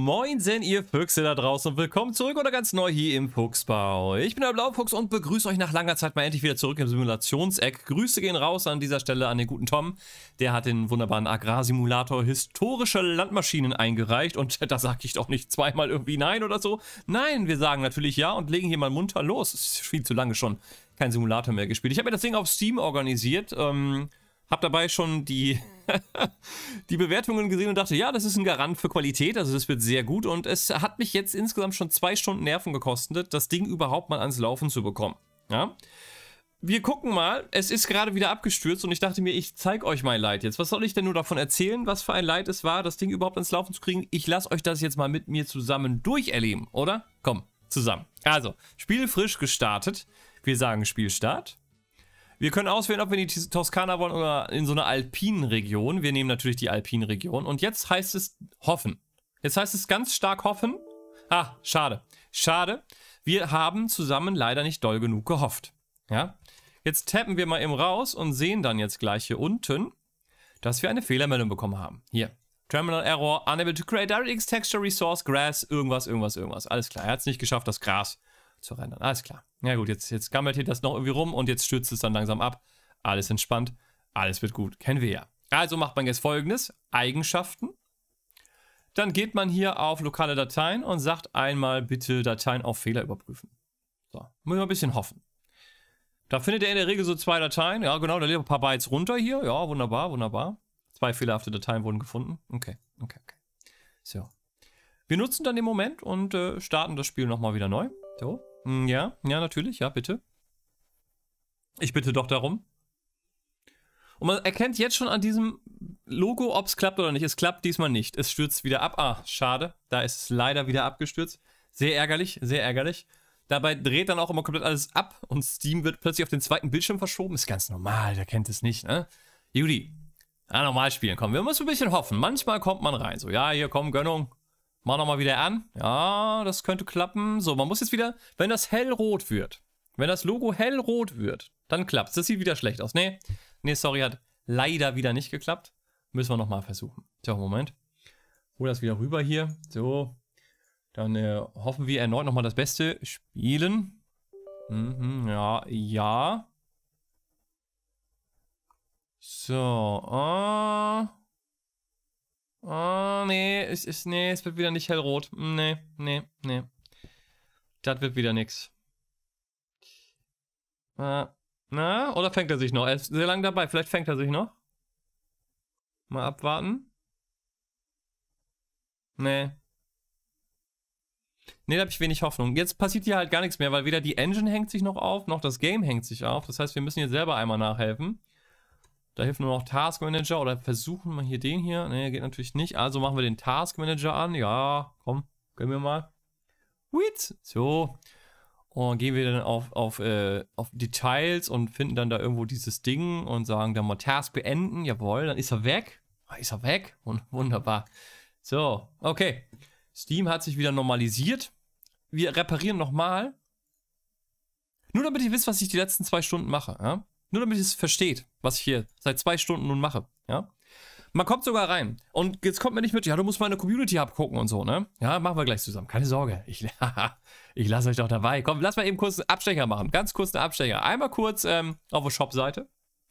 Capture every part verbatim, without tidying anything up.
Moinsen, ihr Füchse da draußen und willkommen zurück oder ganz neu hier im Fuchsbau. Ich bin der Blaufuchs und begrüße euch nach langer Zeit mal endlich wieder zurück im Simulationseck. Grüße gehen raus an dieser Stelle an den guten Tom. Der hat den wunderbaren Agrarsimulator historische Landmaschinen eingereicht und da sage ich doch nicht zweimal irgendwie nein oder so. Nein, wir sagen natürlich ja und legen hier mal munter los. Es ist viel zu lange schon kein Simulator mehr gespielt. Ich habe mir das Ding auf Steam organisiert, ähm... Hab dabei schon die, die Bewertungen gesehen und dachte, ja, das ist ein Garant für Qualität, also das wird sehr gut. Und es hat mich jetzt insgesamt schon zwei Stunden Nerven gekostet, das Ding überhaupt mal ans Laufen zu bekommen. Ja? Wir gucken mal, es ist gerade wieder abgestürzt und ich dachte mir, ich zeige euch mein Leid jetzt. Was soll ich denn nur davon erzählen, was für ein Leid es war, das Ding überhaupt ans Laufen zu kriegen? Ich lasse euch das jetzt mal mit mir zusammen durcherleben, oder? Komm, zusammen. Also, Spiel frisch gestartet. Wir sagen Spielstart. Wir können auswählen, ob wir in die Toskana wollen oder in so eine alpinen Region. Wir nehmen natürlich die alpine Region. Und jetzt heißt es hoffen. Jetzt heißt es ganz stark hoffen. Ah, schade. Schade. Wir haben zusammen leider nicht doll genug gehofft. Ja? Jetzt tappen wir mal eben raus und sehen dann jetzt gleich hier unten, dass wir eine Fehlermeldung bekommen haben. Hier. Terminal Error, unable to create DirectX Texture Resource, Grass, irgendwas, irgendwas, irgendwas. Alles klar. Er hat es nicht geschafft, das Gras zu rendern. Alles klar. Ja gut, jetzt, jetzt gammelt hier das noch irgendwie rum und jetzt stürzt es dann langsam ab. Alles entspannt. Alles wird gut. Kennen wir ja. Also macht man jetzt Folgendes. Eigenschaften. Dann geht man hier auf lokale Dateien und sagt einmal bitte Dateien auf Fehler überprüfen. So, muss ich mal ein bisschen hoffen. Da findet ihr in der Regel so zwei Dateien. Ja genau, da liegen ein paar Bytes runter hier. Ja, wunderbar, wunderbar. Zwei fehlerhafte Dateien wurden gefunden. Okay, okay, okay. So. Wir nutzen dann den Moment und äh, starten das Spiel nochmal wieder neu. So. Ja, ja, natürlich, ja, bitte. Ich bitte doch darum. Und man erkennt jetzt schon an diesem Logo, ob es klappt oder nicht. Es klappt diesmal nicht. Es stürzt wieder ab. Ah, schade. Da ist es leider wieder abgestürzt. Sehr ärgerlich, sehr ärgerlich. Dabei dreht dann auch immer komplett alles ab und Steam wird plötzlich auf den zweiten Bildschirm verschoben. Ist ganz normal, der kennt es nicht, ne? Judy, ja, normal spielen. Komm, wir müssen ein bisschen hoffen. Manchmal kommt man rein. So, ja, hier, komm, Gönnung. Mach nochmal wieder an. Ja, das könnte klappen. So, man muss jetzt wieder, wenn das hellrot wird, wenn das Logo hellrot wird, dann klappt. Das sieht wieder schlecht aus. Nee, nee, sorry, hat leider wieder nicht geklappt. Müssen wir nochmal versuchen. So, Moment. Hol das wieder rüber hier. So, dann äh, hoffen wir erneut nochmal das Beste. Spielen. Mhm, ja, ja. So, ah. Uh. Oh, nee, es ist, nee, es wird wieder nicht hellrot. Nee, nee, nee. Das wird wieder nix. Äh, na, oder fängt er sich noch? Er ist sehr lange dabei, vielleicht fängt er sich noch. Mal abwarten. Nee. Nee, da habe ich wenig Hoffnung. Jetzt passiert hier halt gar nichts mehr, weil weder die Engine hängt sich noch auf, noch das Game hängt sich auf. Das heißt, wir müssen jetzt selber einmal nachhelfen. Da hilft nur noch Task Manager oder versuchen wir hier den hier. Ne, geht natürlich nicht. Also machen wir den Task Manager an. Ja, komm, können wir mal. Wait. So. Und gehen wir dann auf, auf, äh, auf Details und finden dann da irgendwo dieses Ding und sagen dann mal Task beenden. Jawohl, dann ist er weg. Ah, ist er weg? Wunderbar. So, okay. Steam hat sich wieder normalisiert. Wir reparieren nochmal. Nur damit ihr wisst, was ich die letzten zwei Stunden mache, ja? Nur damit ihr es versteht, was ich hier seit zwei Stunden nun mache, ja. Man kommt sogar rein und jetzt kommt mir nicht mit, ja, du musst mal in der Community abgucken und so, ne? Ja, machen wir gleich zusammen, keine Sorge. Ich, ich lasse euch doch dabei. Komm, lass mal eben kurz einen Abstecher machen, ganz kurz einen Abstecher. Einmal kurz ähm, auf der Shop-Seite.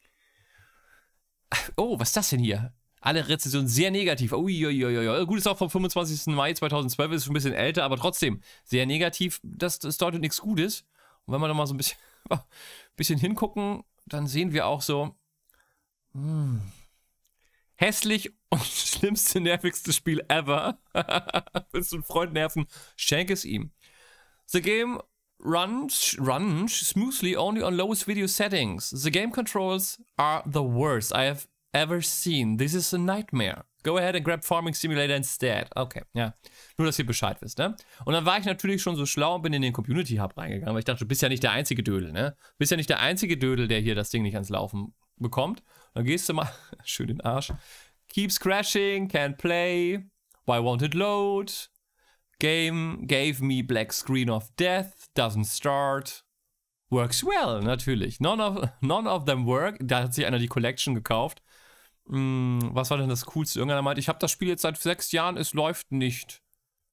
Oh, was ist das denn hier? Alle Rezensionen sehr negativ. Uiuiui. Gut, ist auch vom fünfundzwanzigsten Mai zweitausendzwölf, ist schon ein bisschen älter, aber trotzdem sehr negativ. Das, das deutet nichts Gutes. Und wenn wir da mal so ein bisschen, bisschen hingucken, dann sehen wir auch so, hm, hässlich und schlimmste, nervigste Spiel ever. Willst du einen Freund nerven? Schenk es ihm. The game runs, runs smoothly only on lowest video settings. The game controls are the worst I have ever seen. This is a nightmare. Go ahead and grab Farming Simulator instead. Okay, ja. Nur, dass ihr Bescheid wisst, ne? Und dann war ich natürlich schon so schlau und bin in den Community Hub reingegangen, weil ich dachte, du bist ja nicht der einzige Dödel, ne? Du bist ja nicht der einzige Dödel, der hier das Ding nicht ans Laufen bekommt. Dann gehst du mal, schön den Arsch. Keeps crashing, can't play. Why won't it load? Game gave me black screen of death, doesn't start. Works well, natürlich. None of, none of them work. Da hat sich einer die Collection gekauft. Was war denn das Coolste? Irgendeiner meinte, ich habe das Spiel jetzt seit sechs Jahren, es läuft nicht.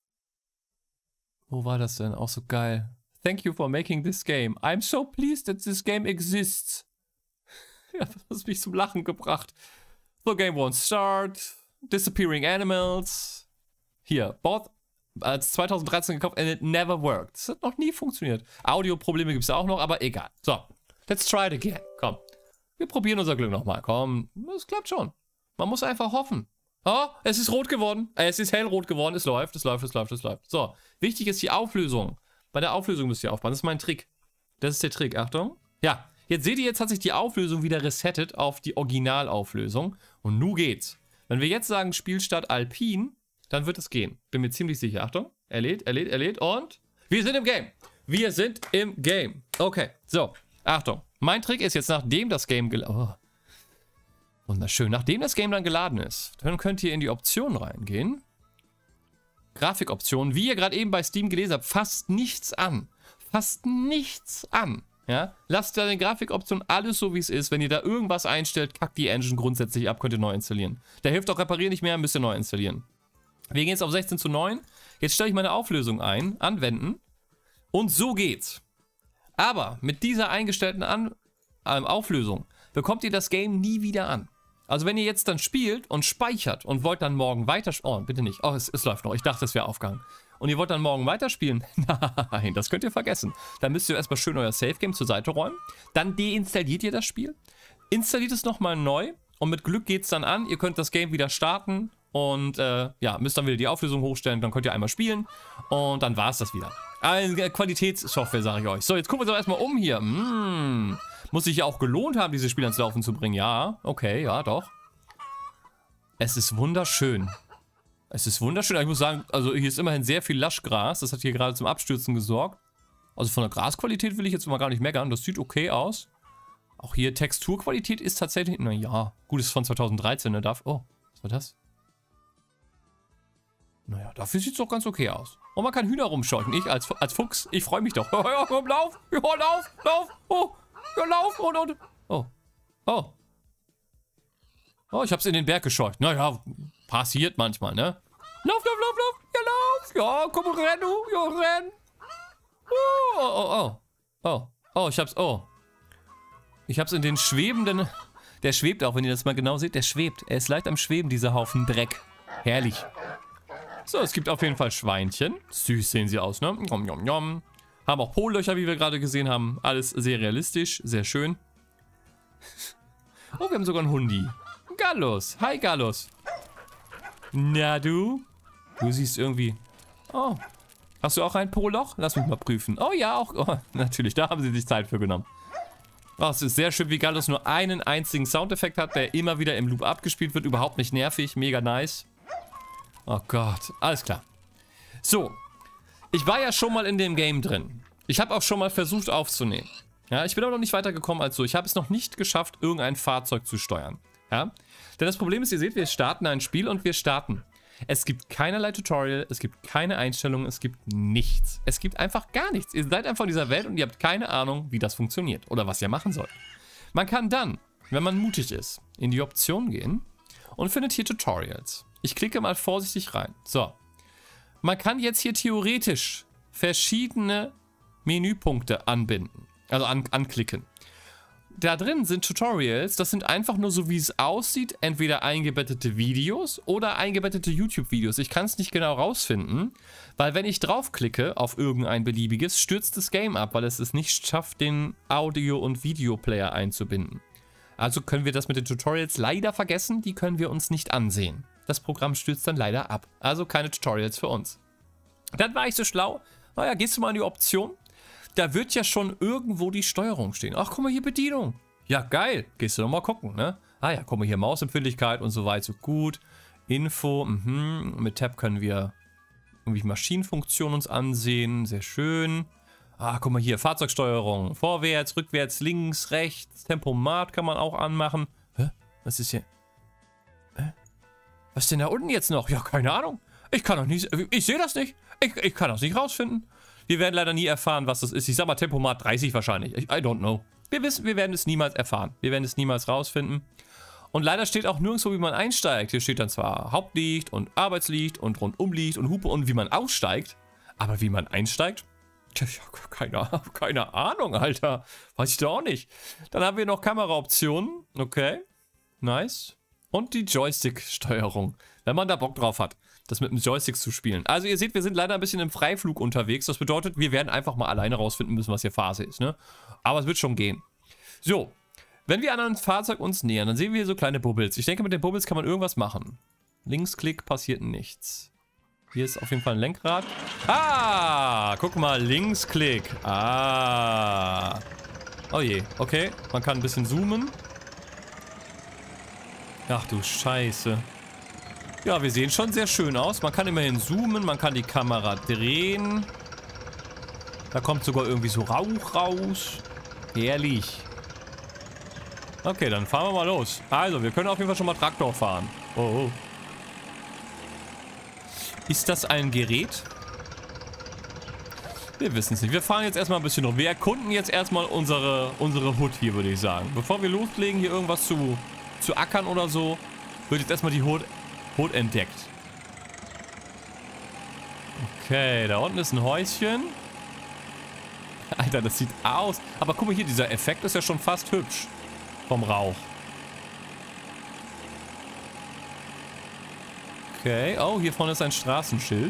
Wo war das denn? Auch so geil. Thank you for making this game. I'm so pleased that this game exists. Ja, das hat mich zum Lachen gebracht. The game won't start. Disappearing Animals. Hier, both als zweitausenddreizehn gekauft and it never worked. Das hat noch nie funktioniert. Audioprobleme gibt es auch noch, aber egal. So, let's try it again. Komm, wir probieren unser Glück nochmal. Komm, das klappt schon. Man muss einfach hoffen. Oh, es ist rot geworden. Es ist hellrot geworden. Es läuft, es läuft, es läuft, es läuft. So, wichtig ist die Auflösung. Bei der Auflösung müsst ihr aufpassen. Das ist mein Trick. Das ist der Trick. Achtung. Ja, jetzt seht ihr, jetzt hat sich die Auflösung wieder resettet auf die Originalauflösung. Und nun geht's. Wenn wir jetzt sagen Spielstart Alpin, dann wird es gehen. Bin mir ziemlich sicher. Achtung. Er lädt, er lädt, er lädt und wir sind im Game. Wir sind im Game. Okay, so. Achtung. Mein Trick ist jetzt, nachdem das Game geladen oh. Wunderschön. Nachdem das Game dann geladen ist, dann könnt ihr in die Optionen reingehen. Grafikoptionen. Wie ihr gerade eben bei Steam gelesen habt, fasst nichts an. Fasst nichts an. Ja? Lasst da den Grafikoptionen alles so, wie es ist. Wenn ihr da irgendwas einstellt, kackt die Engine grundsätzlich ab, könnt ihr neu installieren. Da hilft auch Reparieren nicht mehr, müsst ihr neu installieren. Wir gehen jetzt auf sechzehn zu neun. Jetzt stelle ich meine Auflösung ein, anwenden. Und so geht's. Aber mit dieser eingestellten an äh, Auflösung bekommt ihr das Game nie wieder an. Also wenn ihr jetzt dann spielt und speichert und wollt dann morgen weiter... Oh, bitte nicht. Oh, es, es läuft noch. Ich dachte, es wäre aufgegangen. Und ihr wollt dann morgen weiterspielen? Nein, das könnt ihr vergessen. Dann müsst ihr erstmal schön euer Savegame zur Seite räumen. Dann deinstalliert ihr das Spiel. Installiert es nochmal neu. Und mit Glück geht es dann an. Ihr könnt das Game wieder starten. Und äh, ja, müsst dann wieder die Auflösung hochstellen. Dann könnt ihr einmal spielen. Und dann war es das wieder. Eine Qualitätssoftware, sage ich euch. So, jetzt gucken wir uns aber erstmal um hier. Mmh. Muss sich ja auch gelohnt haben, dieses Spiel ans Laufen zu bringen. Ja, okay, ja, doch. Es ist wunderschön. Es ist wunderschön. Ich muss sagen, also hier ist immerhin sehr viel Laschgras. Das hat hier gerade zum Abstürzen gesorgt. Also von der Grasqualität will ich jetzt mal gar nicht meckern. Das sieht okay aus. Auch hier Texturqualität ist tatsächlich... Naja, gut, ist von zweitausenddreizehn, ne? Darf, oh, was war das? Naja, dafür sieht es doch ganz okay aus. Und man kann Hühner rumscheuchen. Ich als, als Fuchs, ich freue mich doch. Ja, ja, komm, lauf! Ja, lauf! Lauf! Oh! Ja, lauf! Und, und. Oh. Oh. Oh, ich hab's in den Berg gescheucht. Naja, passiert manchmal, ne? Lauf, lauf, lauf, lauf! Ja, lauf! Ja, komm, renn, du! Ja, renn! Oh, oh, oh. Oh. Oh, ich hab's, oh. Ich hab's in den schwebenden... Der schwebt auch, wenn ihr das mal genau seht. Der schwebt. Er ist leicht am Schweben, dieser Haufen Dreck. Herrlich. So, es gibt auf jeden Fall Schweinchen. Süß sehen sie aus, ne? Nom, nom, nom. Haben auch Pollöcher, wie wir gerade gesehen haben. Alles sehr realistisch, sehr schön. Oh, wir haben sogar einen Hundi. Gallus. Hi, Gallus. Na, du? Du siehst irgendwie... Oh. Hast du auch ein Poloch? Lass mich mal prüfen. Oh ja, auch... Oh, natürlich, da haben sie sich Zeit für genommen. Oh, es ist sehr schön, wie Gallus nur einen einzigen Soundeffekt hat, der immer wieder im Loop abgespielt wird. Überhaupt nicht nervig. Mega nice. Oh Gott, alles klar. So, ich war ja schon mal in dem Game drin. Ich habe auch schon mal versucht aufzunehmen. Ja, ich bin aber noch nicht weitergekommen als so. Ich habe es noch nicht geschafft, irgendein Fahrzeug zu steuern. Ja, denn das Problem ist, ihr seht, wir starten ein Spiel und wir starten. Es gibt keinerlei Tutorial, es gibt keine Einstellungen, es gibt nichts. Es gibt einfach gar nichts. Ihr seid einfach in dieser Welt und ihr habt keine Ahnung, wie das funktioniert oder was ihr machen sollt. Man kann dann, wenn man mutig ist, in die Optionen gehen und findet hier Tutorials. Ich klicke mal vorsichtig rein. So. Man kann jetzt hier theoretisch verschiedene Menüpunkte anbinden. Also an, anklicken. Da drin sind Tutorials. Das sind einfach nur so, wie es aussieht. Entweder eingebettete Videos oder eingebettete YouTube-Videos. Ich kann es nicht genau rausfinden. Weil wenn ich draufklicke auf irgendein beliebiges, stürzt das Game ab. Weil es es nicht schafft, den Audio- und Videoplayer einzubinden. Also können wir das mit den Tutorials leider vergessen. Die können wir uns nicht ansehen. Das Programm stürzt dann leider ab. Also keine Tutorials für uns. Dann war ich so schlau. Naja, gehst du mal in die Option. Da wird ja schon irgendwo die Steuerung stehen. Ach, guck mal hier, Bedienung. Ja, geil. Gehst du doch mal gucken, ne? Ah ja, guck mal hier, Mausempfindlichkeit und so weit, so gut. Info, mhm. Mit Tab können wir irgendwie Maschinenfunktionen uns ansehen. Sehr schön. Ah, guck mal hier, Fahrzeugsteuerung. Vorwärts, rückwärts, links, rechts. Tempomat kann man auch anmachen. Hä? Was ist hier? Hä? Was ist denn da unten jetzt noch? Ja, keine Ahnung. Ich kann doch nicht... Ich sehe das nicht. Ich, ich kann das nicht rausfinden. Wir werden leider nie erfahren, was das ist. Ich sag mal Tempomat dreißig wahrscheinlich. I don't know. Wir wissen, wir werden es niemals erfahren. Wir werden es niemals rausfinden. Und leider steht auch nirgendwo, wie man einsteigt. Hier steht dann zwar Hauptlicht und Arbeitslicht und Rundumlicht und Hupe und wie man aussteigt. Aber wie man einsteigt? Tja, keine, keine Ahnung, Alter. Weiß ich doch auch nicht. Dann haben wir noch Kameraoptionen. Okay. Nice. Und die Joystick-Steuerung. Wenn man da Bock drauf hat, das mit dem Joystick zu spielen. Also ihr seht, wir sind leider ein bisschen im Freiflug unterwegs. Das bedeutet, wir werden einfach mal alleine rausfinden müssen, was hier Phase ist, ne? Aber es wird schon gehen. So. Wenn wir an einem Fahrzeug uns nähern, dann sehen wir hier so kleine Bubbles. Ich denke, mit den Bubbles kann man irgendwas machen. Linksklick, passiert nichts. Hier ist auf jeden Fall ein Lenkrad. Ah, guck mal, Linksklick. Ah. Oh je, okay. Man kann ein bisschen zoomen. Ach du Scheiße. Ja, wir sehen schon sehr schön aus. Man kann immerhin zoomen, man kann die Kamera drehen. Da kommt sogar irgendwie so Rauch raus. Herrlich. Okay, dann fahren wir mal los. Also, wir können auf jeden Fall schon mal Traktor fahren. Oh, oh. Ist das ein Gerät? Wir wissen es nicht. Wir fahren jetzt erstmal ein bisschen rum. Wir erkunden jetzt erstmal unsere, unsere Hut hier, würde ich sagen. Bevor wir loslegen, hier irgendwas zu, zu ackern oder so, wird jetzt erstmal die Hut, Hut entdeckt. Okay, da unten ist ein Häuschen. Alter, das sieht aus. Aber guck mal hier, dieser Effekt ist ja schon fast hübsch. Vom Rauch. Okay, oh, hier vorne ist ein Straßenschild.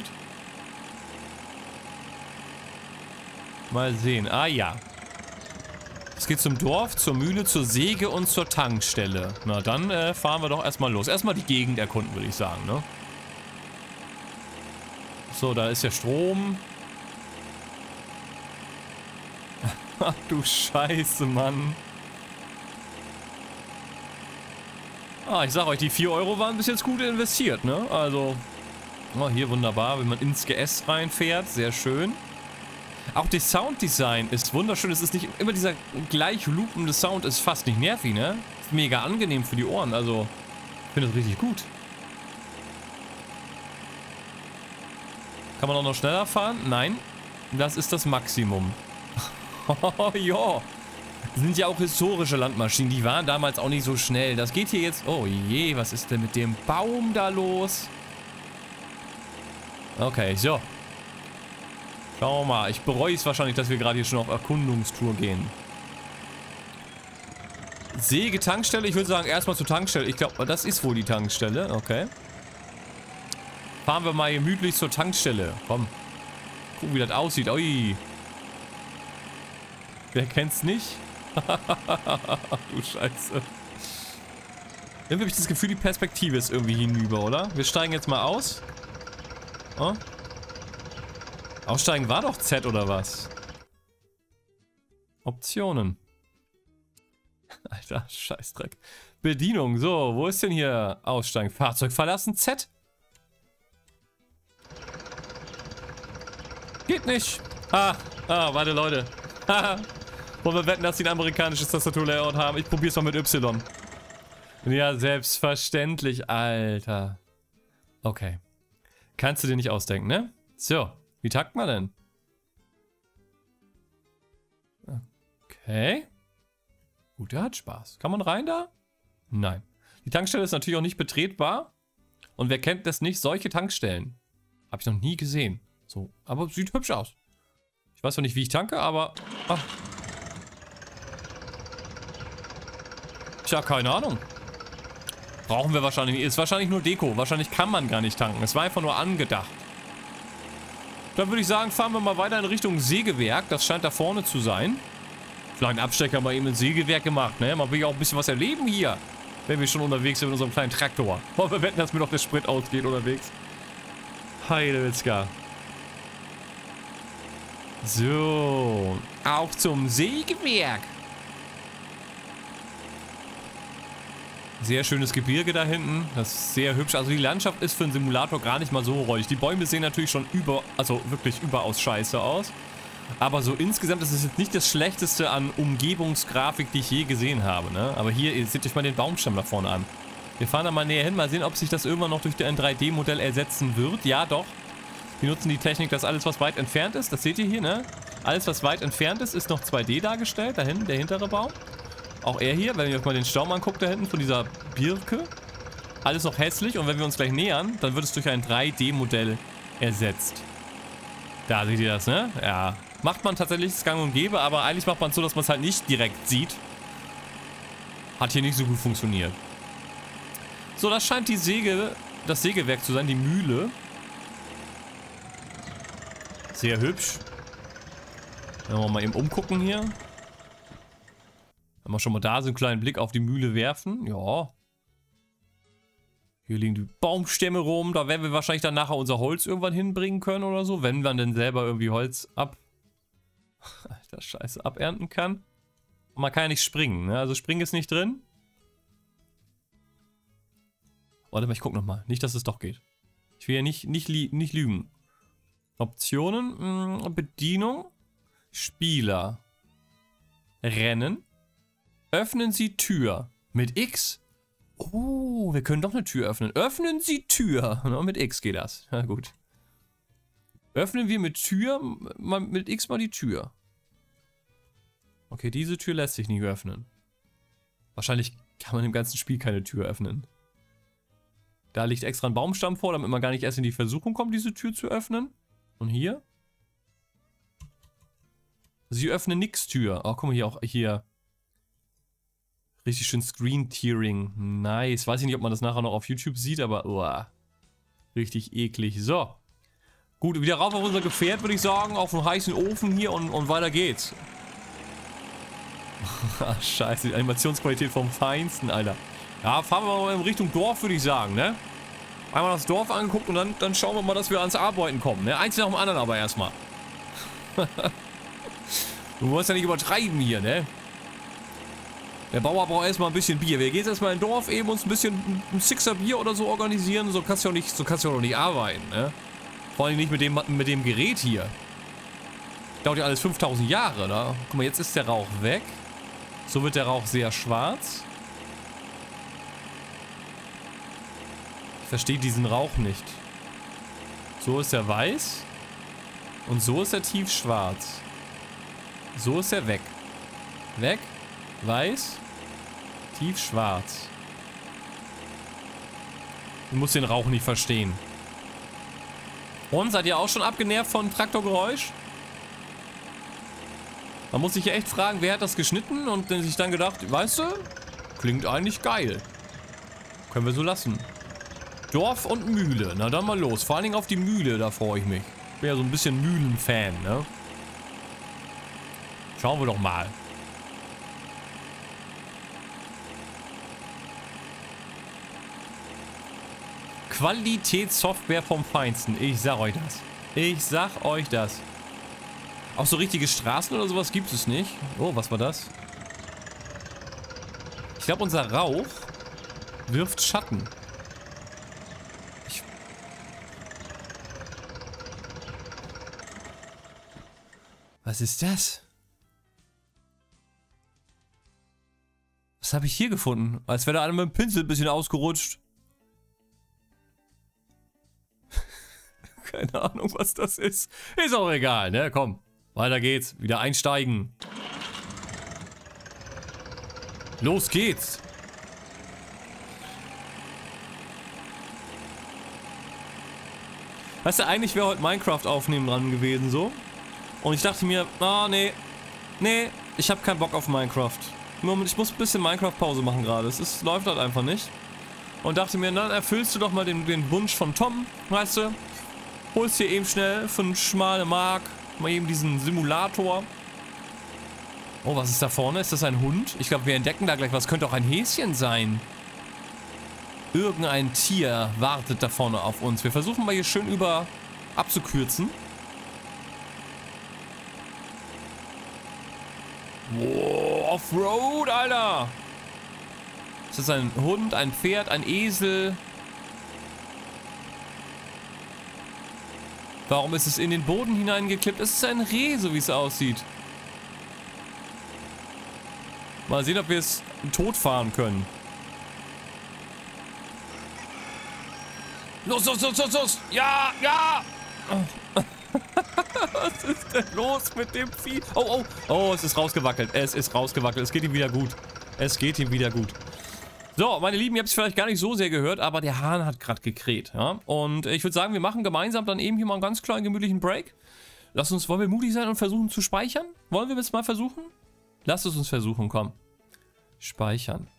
Mal sehen. Ah ja. Es geht zum Dorf, zur Mühle, zur Säge und zur Tankstelle. Na, dann äh, fahren wir doch erstmal los. Erstmal die Gegend erkunden, würde ich sagen, ne? So, da ist der Strom. Ach du Scheiße, Mann. Ah, ich sag euch, die vier Euro waren bis jetzt gut investiert, ne? Also, oh, hier wunderbar, wenn man ins G S reinfährt. Sehr schön. Auch das Sounddesign ist wunderschön. Es ist nicht immer dieser gleich loopende Sound, ist fast nicht nervig, ne? Ist mega angenehm für die Ohren, also ich finde das richtig gut. Kann man auch noch schneller fahren? Nein, das ist das Maximum. Oh ja, das sind ja auch historische Landmaschinen, die waren damals auch nicht so schnell. Das geht hier jetzt... Oh je, was ist denn mit dem Baum da los? Okay, so. Schauen wir mal. Ich bereue es wahrscheinlich, dass wir gerade hier schon auf Erkundungstour gehen. Säge, Tankstelle. Ich würde sagen, erstmal zur Tankstelle. Ich glaube, das ist wohl die Tankstelle. Okay. Fahren wir mal gemütlich zur Tankstelle. Komm. Gucken, wie das aussieht. Ui. Wer kennt's nicht? Du Scheiße. Irgendwie habe ich das Gefühl, die Perspektive ist irgendwie hinüber, oder? Wir steigen jetzt mal aus. Oh. Aussteigen war doch Z oder was? Optionen. Alter, Scheißdreck. Bedienung, so, wo ist denn hier Aussteigen? Fahrzeug verlassen, Z? Geht nicht. Ah, ah, warte Leute. Haha. Wollen wir wetten, dass die ein amerikanisches Tastaturlayout haben? Ich probier's mal mit Y. Ja, selbstverständlich, Alter. Okay. Kannst du dir nicht ausdenken, ne? So. Wie takt man denn? Okay. Gut, der hat Spaß. Kann man rein da? Nein. Die Tankstelle ist natürlich auch nicht betretbar. Und wer kennt das nicht? Solche Tankstellen. Habe ich noch nie gesehen. So, aber sieht hübsch aus. Ich weiß noch nicht, wie ich tanke, aber... Ach. Tja, keine Ahnung. Brauchen wir wahrscheinlich nicht. Ist wahrscheinlich nur Deko. Wahrscheinlich kann man gar nicht tanken. Es war einfach nur angedacht. Dann würde ich sagen, fahren wir mal weiter in Richtung Sägewerk. Das scheint da vorne zu sein. Vielleicht einen Abstecker mal eben ins Sägewerk gemacht, ne? Man will ja auch ein bisschen was erleben hier. Wenn wir schon unterwegs sind mit unserem kleinen Traktor. Wollen wir wetten, dass mir noch der Sprit ausgeht unterwegs? Heidewitzka. So. Auch zum Sägewerk. Sehr schönes Gebirge da hinten. Das ist sehr hübsch. Also die Landschaft ist für einen Simulator gar nicht mal so räudig. Die Bäume sehen natürlich schon über, also wirklich überaus scheiße aus. Aber so insgesamt ist es jetzt nicht das Schlechteste an Umgebungsgrafik, die ich je gesehen habe, ne? Aber hier, ihr seht euch mal den Baumstamm da vorne an. Wir fahren da mal näher hin, mal sehen, ob sich das irgendwann noch durch ein drei D Modell ersetzen wird. Ja, doch. Wir nutzen die Technik, dass alles, was weit entfernt ist, das seht ihr hier, ne? Alles, was weit entfernt ist, ist noch zwei D dargestellt. Da hinten, der hintere Baum. Auch er hier, wenn ihr euch mal den Staum anguckt da hinten von dieser Birke. Alles noch hässlich und wenn wir uns gleich nähern, dann wird es durch ein drei D Modell ersetzt. Da seht ihr das, ne? Ja. Macht man tatsächlich das Gang und Gäbe, aber eigentlich macht man es so, dass man es halt nicht direkt sieht. Hat hier nicht so gut funktioniert. So, das scheint die Säge, das Sägewerk zu sein, die Mühle. Sehr hübsch. Wenn wir mal eben umgucken hier. Wenn wir schon mal da sind, einen kleinen Blick auf die Mühle werfen. Ja. Hier liegen die Baumstämme rum. Da werden wir wahrscheinlich dann nachher unser Holz irgendwann hinbringen können oder so. Wenn man denn selber irgendwie Holz ab... Alter Scheiße, abernten kann. Und man kann ja nicht springen, ne? Also springen ist nicht drin. Warte mal, ich guck nochmal. Nicht, dass es doch geht. Ich will ja nicht, nicht, nicht lügen. Optionen. Mh, Bedienung. Spieler. Rennen. Öffnen Sie Tür. Mit X? Oh, wir können doch eine Tür öffnen. Öffnen Sie Tür. No, mit X geht das. Na gut. Öffnen wir mit Tür, mal mit X mal die Tür. Okay, diese Tür lässt sich nicht öffnen. Wahrscheinlich kann man im ganzen Spiel keine Tür öffnen. Da liegt extra ein Baumstamm vor, damit man gar nicht erst in die Versuchung kommt, diese Tür zu öffnen. Und hier? Sie öffnen nix Tür. Oh, guck mal hier auch, hier. Richtig schön Screen-Tearing. Nice. Weiß ich nicht, ob man das nachher noch auf YouTube sieht, aber oh, richtig eklig. So. Gut, wieder rauf auf unser Gefährt, würde ich sagen. Auf einen heißen Ofen hier und, und weiter geht's. Ach, scheiße, die Animationsqualität vom Feinsten, Alter. Ja, fahren wir mal in Richtung Dorf, würde ich sagen, ne? Einmal das Dorf angeguckt und dann, dann schauen wir mal, dass wir ans Arbeiten kommen, ne? Eins nach dem anderen aber erstmal. Du musst ja nicht übertreiben hier, ne? Der Bauer braucht erstmal ein bisschen Bier. Wir gehen jetzt erstmal in Dorf eben uns ein bisschen ein Sixer Bier oder so organisieren. So kannst du ja nicht, so kannst du ja auch nicht arbeiten, ne? Vor allem nicht mit dem, mit dem Gerät hier. Dauert ja alles fünftausend Jahre, ne? Guck mal, jetzt ist der Rauch weg. So wird der Rauch sehr schwarz. Ich verstehe diesen Rauch nicht. So ist er weiß. Und so ist er tiefschwarz. So ist er weg. Weg. Weiß. Tiefschwarz. Ich muss den Rauch nicht verstehen. Und, seid ihr auch schon abgenervt von Traktorgeräusch? Man muss sich ja echt fragen, wer hat das geschnitten und sich dann gedacht, weißt du, klingt eigentlich geil. Können wir so lassen. Dorf und Mühle. Na dann mal los. Vor allen Dingen auf die Mühle, da freue ich mich. Ich bin ja so ein bisschen Mühlenfan, ne? Schauen wir doch mal. Qualitätssoftware vom Feinsten. Ich sag euch das. Ich sag euch das. Auch so richtige Straßen oder sowas gibt es nicht. Oh, was war das? Ich glaube, unser Rauch wirft Schatten. Ich Was ist das? Was habe ich hier gefunden? Als wäre da einer mit dem Pinsel ein bisschen ausgerutscht. Keine Ahnung, was das ist. Ist auch egal, ne? Komm, weiter geht's. Wieder einsteigen. Los geht's. Weißt du, eigentlich wäre heute Minecraft aufnehmen dran gewesen, so. Und ich dachte mir, ah, nee. Nee, ich habe keinen Bock auf Minecraft. Ich muss ein bisschen Minecraft-Pause machen gerade. Es ist, läuft halt einfach nicht. Und dachte mir, dann erfüllst du doch mal den, den Wunsch von Tom, weißt du? Holst dir eben schnell für einen schmalen Mark mal eben diesen Simulator. Oh, was ist da vorne? Ist das ein Hund? Ich glaube, wir entdecken da gleich was. Könnte auch ein Häschen sein. Irgendein Tier wartet da vorne auf uns. Wir versuchen mal hier schön über abzukürzen. Wow, Offroad, Alter! Ist das ein Hund, ein Pferd, ein Esel? Warum ist es in den Boden hineingeklippt? Es ist ein Reh, so wie es aussieht. Mal sehen, ob wir es tot fahren können. Los, los, los, los, los! Ja, ja! Was ist denn los mit dem Vieh? Oh, oh, oh, es ist rausgewackelt. Es ist rausgewackelt. Es geht ihm wieder gut. Es geht ihm wieder gut. So, meine Lieben, ihr habt es vielleicht gar nicht so sehr gehört, aber der Hahn hat gerade gekräht. Ja? Und ich würde sagen, wir machen gemeinsam dann eben hier mal einen ganz kleinen gemütlichen Break. Lass uns, wollen wir mutig sein und versuchen zu speichern? Wollen wir es mal versuchen? Lass es uns versuchen, komm. Speichern.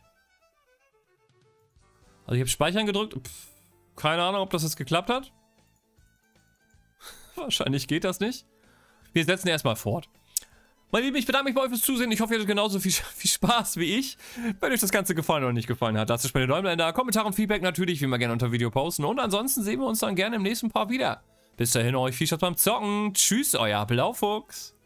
Also ich habe Speichern gedrückt. Pff, keine Ahnung, ob das jetzt geklappt hat. Wahrscheinlich geht das nicht. Wir setzen erstmal fort. Meine Lieben, ich bedanke mich bei euch fürs Zusehen. Ich hoffe, ihr hattet genauso viel, viel Spaß wie ich. Wenn euch das Ganze gefallen oder nicht gefallen hat, lasst es bei den Däumlein da. Kommentare und Feedback natürlich, wie immer gerne unter Video posten. Und ansonsten sehen wir uns dann gerne im nächsten Part wieder. Bis dahin euch viel Spaß beim Zocken. Tschüss, euer Blaufuchs.